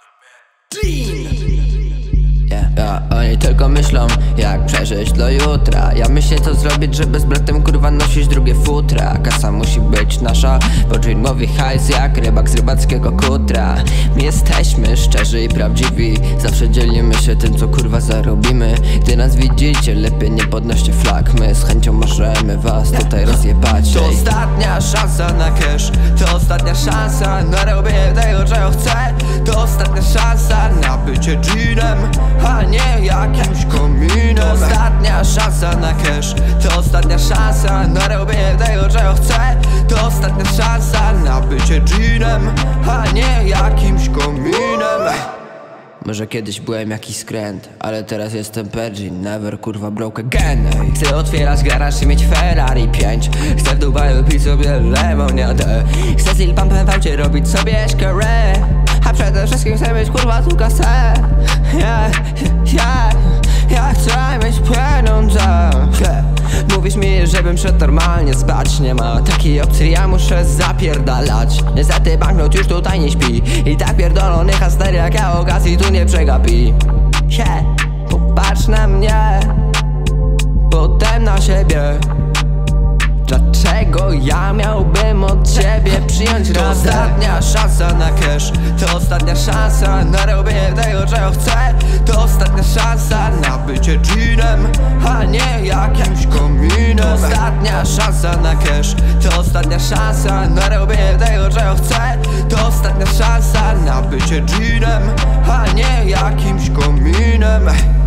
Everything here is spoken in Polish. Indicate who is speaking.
Speaker 1: Oni tylko myślą, jak przeżyć do jutra. Ja myślę, co zrobić, żeby z bratem kurwa nosić drugie futra. Kasa musi być nasza, bo Jin mówi hajs jak rybak z rybackiego kutra. My jesteśmy szczerzy i prawdziwi, zawsze dzielimy się tym, co kurwa zarobimy. Gdy nas widzicie, lepiej nie podnoście flag. My z chęcią możemy was tutaj rozjebać. To ostatnia szansa na cash, to ostatnia szansa na robienie tego, czego chcę. To ostatnia szansa na bycie Jinem, a nie jakimś kominem. To ostatnia szansa na cash, to ostatnia szansa na robienie tego, czego chcę. To ostatnia szansa na bycie Jinem, a nie jakimś kominem. Może kiedyś byłem jakiś skręt, ale teraz jestem Pergin, never kurwa broke again. Chcę otwierać garaż i mieć Ferrari 5. Chcę w Dubaju pić sobie lemoniadę. Chcę z Lil Pumpem w aucie robić sobie szkarę. A przede wszystkim chcę mieć kurwa tu kasę. Ja chcę mieć pieniądze. Mówisz mi, żebym szedł normalnie spać. Nie ma takiej opcji, ja muszę zapierdalać. Niestety banknot już tutaj nie śpi. I tak pierdolony haster jak ja okazji tu nie przegapi. Popatrz na mnie, potem na siebie. Dlaczego ja miałbym od ciebie przyjąć radę? To ostatnia szansa na cash, to ostatnia szansa na robienie tego, czego chcę. To ostatnia szansa na bycie Jinem, a nie jakimś kominem. To ostatnia szansa na cash, to ostatnia szansa na robienie tego, czego chcę. To ostatnia szansa na bycie Jinem, a nie jakimś kominem.